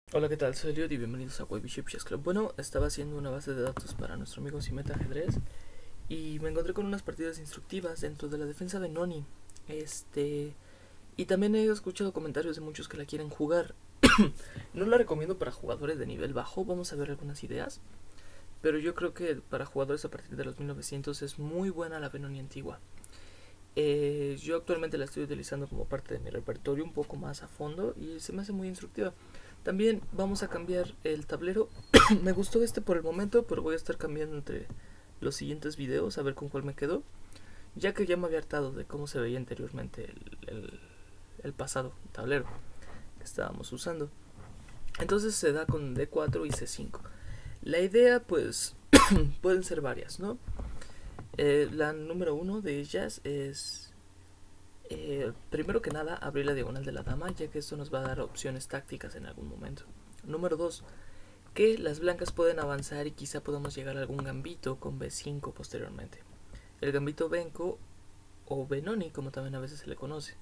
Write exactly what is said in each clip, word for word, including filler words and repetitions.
Hola, ¿qué tal? Soy Eliot y bienvenidos a Wavy Ship Chess Club. Bueno, estaba haciendo una base de datos para nuestro amigo Simeta Ajedrez y me encontré con unas partidas instructivas dentro de la defensa de Noni. Este. Y también he escuchado comentarios de muchos que la quieren jugar. No la recomiendo para jugadores de nivel bajo, vamos a ver algunas ideas. Pero yo creo que para jugadores a partir de los mil novecientos es muy buena la Benoni antigua. Eh, yo actualmente la estoy utilizando como parte de mi repertorio un poco más a fondo y se me hace muy instructiva. También vamos a cambiar el tablero. Me gustó este por el momento, pero voy a estar cambiando entre los siguientes videos a ver con cuál me quedo, ya que ya me había hartado de cómo se veía anteriormente el, el, el pasado tablero que estábamos usando. Entonces se da con D cuatro y C cinco. La idea pues pueden ser varias, ¿no? Eh, la número uno de ellas es, eh, primero que nada, abrir la diagonal de la dama, ya que esto nos va a dar opciones tácticas en algún momento. Número dos, que las blancas pueden avanzar y quizá podamos llegar a algún gambito con B cinco posteriormente. El gambito Benko o Benoni, como también a veces se le conoce.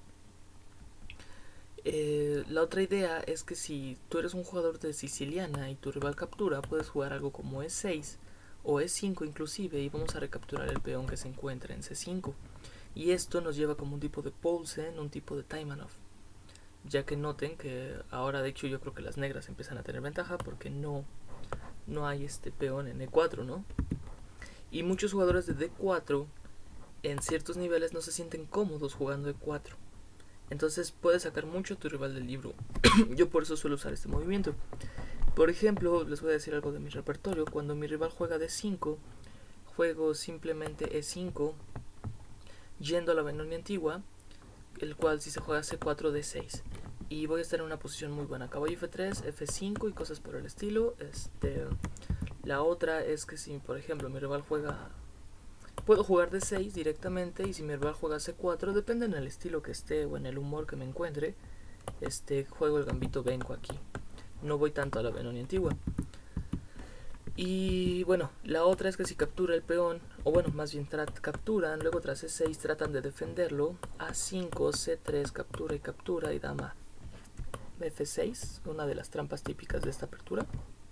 Eh, la otra idea es que si tú eres un jugador de siciliana y tu rival captura, puedes jugar algo como E seis o E cinco inclusive, y vamos a recapturar el peón que se encuentra en C cinco. Y esto nos lleva como un tipo de Poulsen, un tipo de Taimanov. Ya que noten que ahora de hecho yo creo que las negras empiezan a tener ventaja porque no, no hay este peón en E cuatro, ¿no? Y muchos jugadores de D cuatro en ciertos niveles no se sienten cómodos jugando E cuatro. Entonces puedes sacar mucho a tu rival del libro. Yo por eso suelo usar este movimiento. Por ejemplo, les voy a decir algo de mi repertorio. Cuando mi rival juega D cinco, juego simplemente E cinco, yendo a la Benoni antigua, el cual si se juega C cuatro, D seis. Y voy a estar en una posición muy buena. Caballo F tres, F cinco y cosas por el estilo. Este, la otra es que si, por ejemplo, mi rival juega... Puedo jugar D seis directamente, y si mi rival juega C cuatro, depende en el estilo que esté o en el humor que me encuentre, este, juego el gambito Benko aquí. No voy tanto a la Benoni antigua. Y bueno, la otra es que si captura el peón, o bueno, más bien capturan, luego tras E seis tratan de defenderlo, A cinco, C tres, captura y captura, y dama F seis, una de las trampas típicas de esta apertura.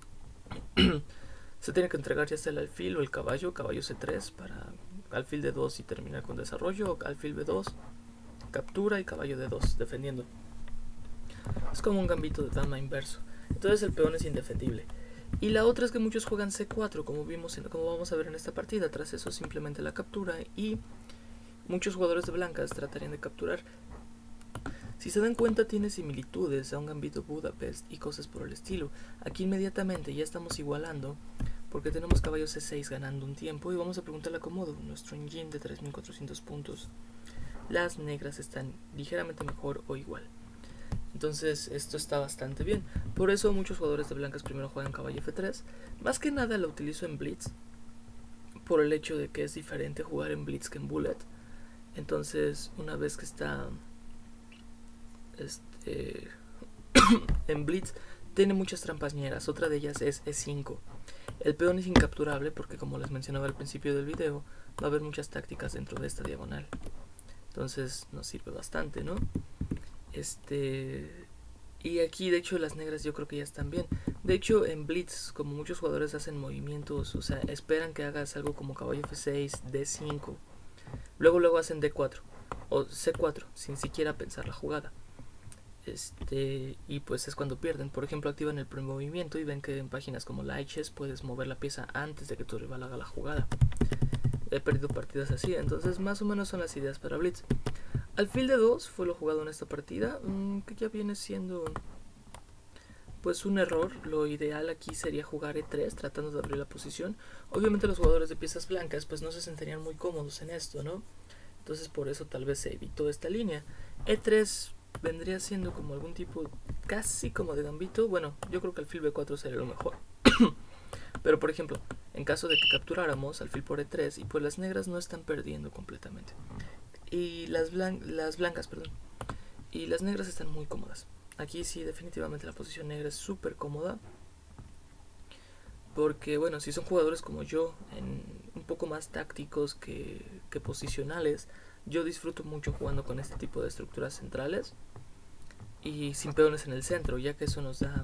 Se tiene que entregar ya sea el alfil o el caballo, caballo C tres para alfil D dos y terminar con desarrollo, o alfil B dos, captura y caballo D dos defendiendo. Es como un gambito de dama inverso. Entonces el peón es indefendible. Y la otra es que muchos juegan C cuatro, como vimos en, como vamos a ver en esta partida. Tras eso simplemente la captura, y muchos jugadores de blancas tratarían de capturar. Si se dan cuenta, tiene similitudes a un gambito Budapest y cosas por el estilo. Aquí inmediatamente ya estamos igualando, porque tenemos caballo C seis ganando un tiempo, y vamos a preguntarle a Komodo, nuestro engine de tres mil cuatrocientos puntos. Las negras están ligeramente mejor o igual. Entonces esto está bastante bien. Por eso muchos jugadores de blancas primero juegan caballo F tres. Más que nada lo utilizo en Blitz, por el hecho de que es diferente jugar en Blitz que en Bullet. Entonces una vez que está este, en Blitz, tiene muchas trampas ñeras. Otra de ellas es E cinco. El peón es incapturable porque, como les mencionaba al principio del video, va a haber muchas tácticas dentro de esta diagonal. Entonces nos sirve bastante, ¿no? Este... Y aquí de hecho las negras yo creo que ya están bien. De hecho en Blitz, como muchos jugadores hacen movimientos, o sea, esperan que hagas algo como caballo F seis, D cinco, luego luego hacen D cuatro o C cuatro sin siquiera pensar la jugada. Este, y pues es cuando pierden. Por ejemplo, activan el premovimiento y ven que en páginas como Lichess puedes mover la pieza antes de que tu rival haga la jugada. He perdido partidas así. Entonces más o menos son las ideas para Blitz. Alfil de dos fue lo jugado en esta partida, mmm, que ya viene siendo pues un error. Lo ideal aquí sería jugar E tres tratando de abrir la posición. Obviamente los jugadores de piezas blancas pues no se sentirían muy cómodos en esto, ¿no? Entonces por eso tal vez se evitó esta línea. E tres vendría siendo como algún tipo casi como de gambito. Bueno, yo creo que alfil B cuatro sería lo mejor. Pero por ejemplo, en caso de que capturáramos alfil por E tres, y pues las negras no están perdiendo completamente. Y las, blan las blancas, perdón. Y las negras están muy cómodas. Aquí sí, definitivamente la posición negra es súper cómoda. Porque, bueno, si son jugadores como yo, en un poco más tácticos que, que posicionales, yo disfruto mucho jugando con este tipo de estructuras centrales y sin peones en el centro, ya que eso nos da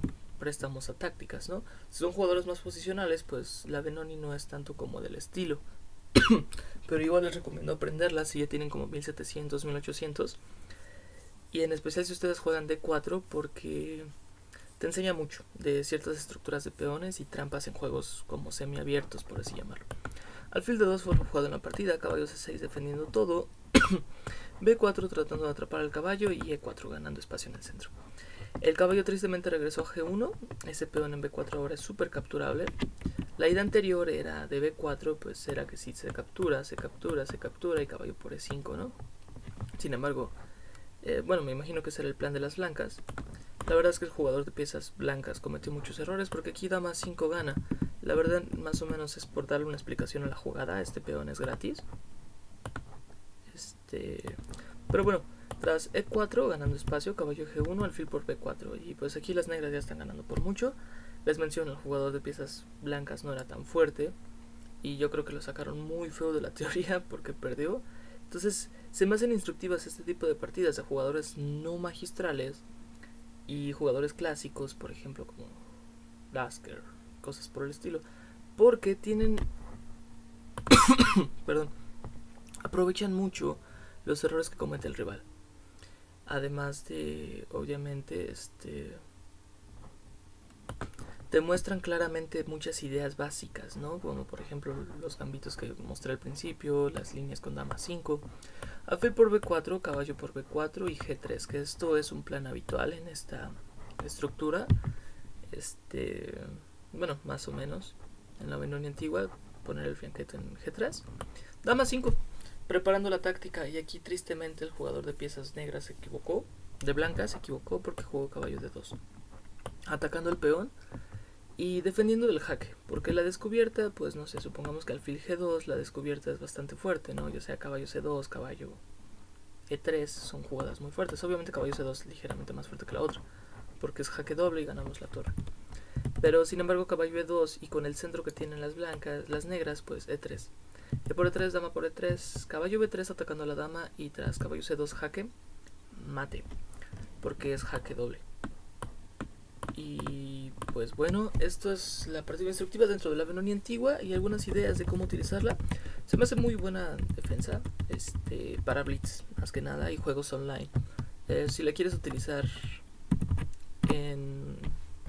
préstamos a tácticas, ¿no? Si son jugadores más posicionales, pues la Benoni no es tanto como del estilo. Pero igual les recomiendo aprenderla si ya tienen como mil setecientos, mil ochocientos. Y en especial si ustedes juegan D cuatro, porque te enseña mucho de ciertas estructuras de peones y trampas en juegos como semiabiertos, por así llamarlo. Alfil de dos fue jugado en la partida, caballo C seis defendiendo todo, B cuatro tratando de atrapar al caballo y E cuatro ganando espacio en el centro. El caballo tristemente regresó a G uno, ese peón en B cuatro ahora es súper capturable. La idea anterior era de B cuatro, pues era que si se captura, se captura, se captura y caballo por E cinco, ¿no? Sin embargo, eh, bueno, me imagino que ese era el plan de las blancas. La verdad es que el jugador de piezas blancas cometió muchos errores porque aquí dama cinco gana. La verdad, más o menos es por darle una explicación a la jugada. Este peón es gratis. Este, pero bueno, tras E cuatro ganando espacio, caballo G uno, alfil por B cuatro. Y pues aquí las negras ya están ganando por mucho. Les menciono, el jugador de piezas blancas no era tan fuerte. Y yo creo que lo sacaron muy feo de la teoría porque perdió. Entonces se me hacen instructivas este tipo de partidas de jugadores no magistrales y jugadores clásicos, por ejemplo como Lasker, cosas por el estilo, porque tienen perdón, aprovechan mucho los errores que comete el rival, además de obviamente este te muestran claramente muchas ideas básicas, ¿no? Como por ejemplo los gambitos que mostré al principio, las líneas con dama cinco, alfil por B cuatro, caballo por B cuatro y G tres, que esto es un plan habitual en esta estructura. Este, bueno, más o menos en la Benoni antigua, poner el fianquete en G tres, dama cinco, preparando la táctica. Y aquí tristemente el jugador de piezas negras se equivocó, de blancas se equivocó porque jugó caballo de dos, atacando el peón y defendiendo del jaque, porque la descubierta, pues no sé, supongamos que alfil G dos, la descubierta es bastante fuerte, ¿no? Ya sea caballo C dos, caballo E tres, son jugadas muy fuertes. Obviamente caballo C dos es ligeramente más fuerte que la otra, porque es jaque doble y ganamos la torre. Pero sin embargo caballo E dos y con el centro que tienen las blancas, las negras, pues E tres. E por E tres, dama por E tres, caballo B tres atacando a la dama y tras caballo C dos jaque, mate, porque es jaque doble. Y pues bueno, esto es la partida instructiva dentro de la Benoni antigua y algunas ideas de cómo utilizarla. Se me hace muy buena defensa este, para blitz, más que nada, y juegos online. Eh, si la quieres utilizar en...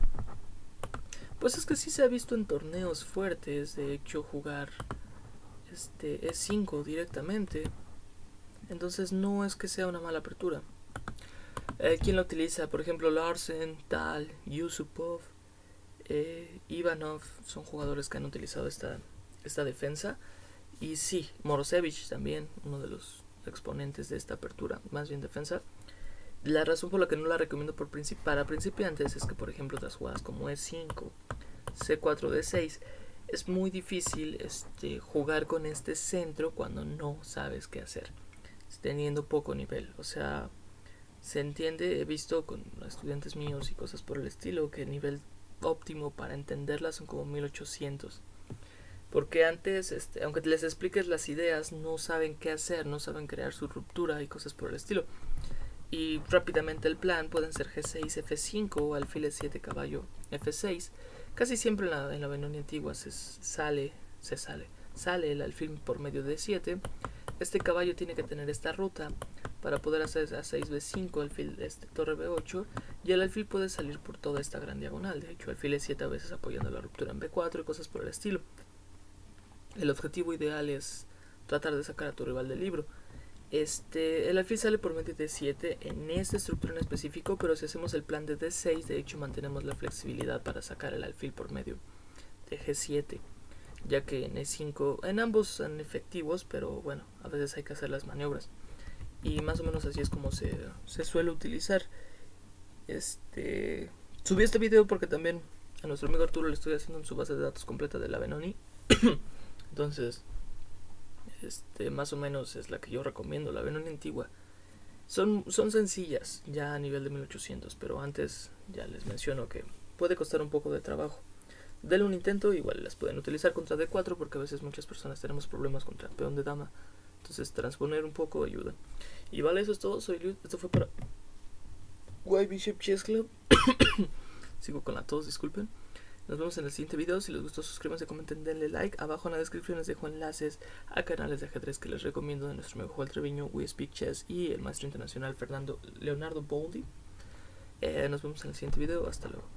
Pues es que sí se ha visto en torneos fuertes, de hecho jugar este E cinco directamente. Entonces no es que sea una mala apertura. Eh, ¿Quién la utiliza? Por ejemplo, Larsen, Tal, Yusupov, eh, Ivanov son jugadores que han utilizado esta, esta defensa. Y sí, Morosevich también, uno de los exponentes de esta apertura, más bien defensa. La razón por la que no la recomiendo por principi para principiantes es que, por ejemplo, otras jugadas como E cinco, C cuatro, D seis, es muy difícil este, jugar con este centro cuando no sabes qué hacer, teniendo poco nivel. O sea, se entiende, he visto con estudiantes míos y cosas por el estilo que el nivel óptimo para entenderla son como mil ochocientos. Porque antes, este, aunque les expliques las ideas, no saben qué hacer, no saben crear su ruptura y cosas por el estilo. Y rápidamente el plan pueden ser G seis, F cinco o alfil E siete, caballo F seis. Casi siempre en la, en la Benoni antigua se sale, se sale, sale el alfil por medio de E siete. Este caballo tiene que tener esta ruta para poder hacer a seis B cinco, alfil este, torre B ocho, y el alfil puede salir por toda esta gran diagonal. De hecho, alfil E siete a veces apoyando la ruptura en B cuatro y cosas por el estilo. El objetivo ideal es tratar de sacar a tu rival del libro. Este, el alfil sale por medio de D siete en esta estructura en específico, pero si hacemos el plan de D seis, de hecho mantenemos la flexibilidad para sacar el alfil por medio de G siete, ya que en E cinco, en ambos son efectivos, pero bueno, a veces hay que hacer las maniobras. Y más o menos así es como se, se suele utilizar. Este, subí este video porque también a nuestro amigo Arturo le estoy haciendo en su base de datos completa de la Benoni. Entonces, este, más o menos es la que yo recomiendo, la Benoni antigua. Son, son sencillas ya a nivel de mil ochocientos, pero antes ya les menciono que puede costar un poco de trabajo. Denle un intento, igual las pueden utilizar contra D cuatro porque a veces muchas personas tenemos problemas contra el peón de dama. Entonces transponer un poco ayuda. Y vale, eso es todo. Soy Luis. Esto fue para White Bishop Chess Club. Sigo con la tos, disculpen. Nos vemos en el siguiente video. Si les gustó, suscríbanse, comenten, denle like. Abajo en la descripción les dejo enlaces a canales de ajedrez que les recomiendo de nuestro amigo Joel Treviño, We Speak Chess y el maestro internacional Fernando Leonardo Boldi. Eh, nos vemos en el siguiente video. Hasta luego.